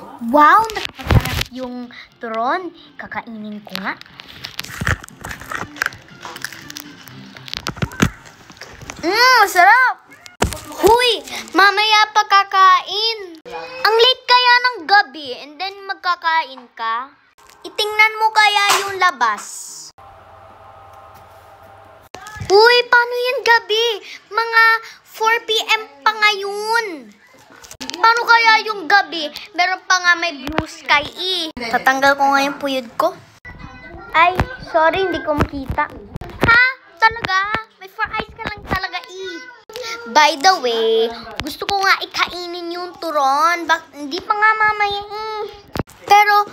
Wow, nakapasarap yung turon. Kakainin ko nga. Masarap! Huy, mamaya pa kakain. Ang late kaya ng gabi and then magkakain ka? Itingnan mo kaya yung labas. Uy, paano yan gabi? Mga 4 PM pa ngayon. Paano kaya yung gabi? Meron pa nga may blue sky Tatanggal ko nga yung puyod ko. Ay, sorry, hindi ko makita. Ha? Talaga? May 4 eyes ka lang talaga By the way, gusto ko nga ikainin yung turon. Hindi pa nga mamaya Pero,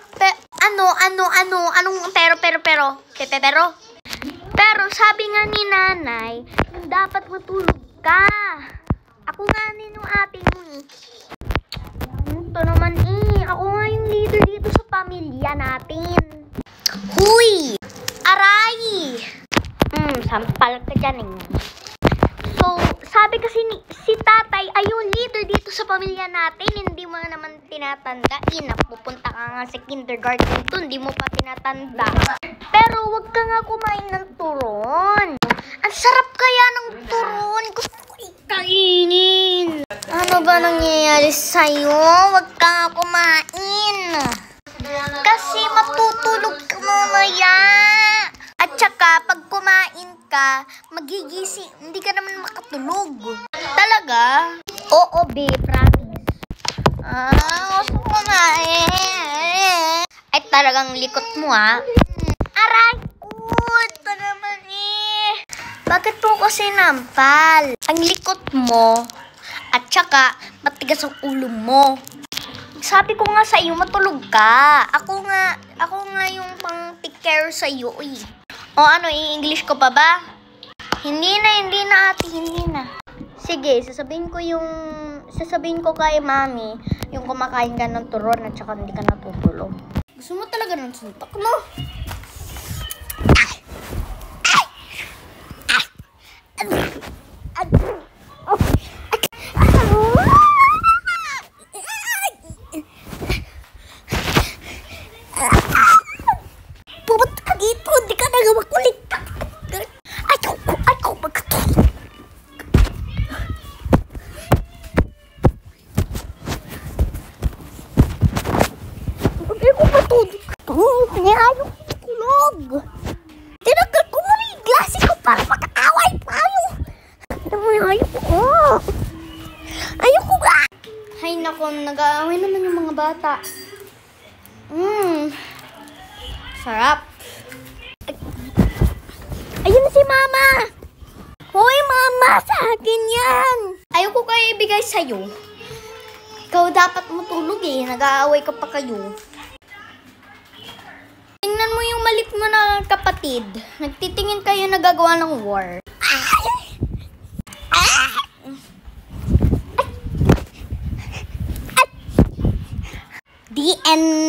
Pero, sabi nga ni nanay, dapat matulog ka. Ako nga nino ate mo Ito naman ako nga yung leader dito sa pamilya natin. Huy! Aray! Sampal ka dyan So, sabi kasi si tatay ay yung leader dito sa pamilya natin. Hindi mo naman tinatanda. Pupunta ka nga sa kindergarten to, hindi mo pa tinatanda. Pero wag ka nga kumain ng turon. Ang sarap kaya ng turon. Gusto ko ikainin. Ano ba nangyayari sa'yo? Wag ka nga kumain. Kasi matutulog ka mamaya. At saka, pag kumain ka, magigising, hindi ka naman makatulog. Talaga? Oo, babe, promise. Gusto ko kumain. Ay, talagang likot mo, Aray, ito naman Bakit po kasi nampal? Ang likot mo, at saka, matigas ang ulo mo. Sabi ko nga sa iyo, matulog ka. Ako nga yung pang take care sa iyo, O ano, i-English ko pa ba? Hindi na ate, hindi na. Sige, sasabihin ko kay mami, yung kumakain ka ng turon at saka hindi ka natutulog. Gusto mo talaga ng suntok, no? Pumunta ka dito, hindi ka na makulit. Ayaw magkatulog. Ayaw ko matulog. Ayaw ko matulog. Tinanggal ko mo yung glasses ko para makakaway tayo. Ayaw ko nga. Ay nako, nag-aaway naman yung mga bata. Sarap. Ayun na si mama. Hoy mama, sa akin yan. Ayaw ko kaya ibigay sa'yo. Ikaw dapat matulog nag-aaway ka pa kayo. Tingnan mo yung malit mo na kapatid. Nagtitingin kayo nagagawa ng war. The end.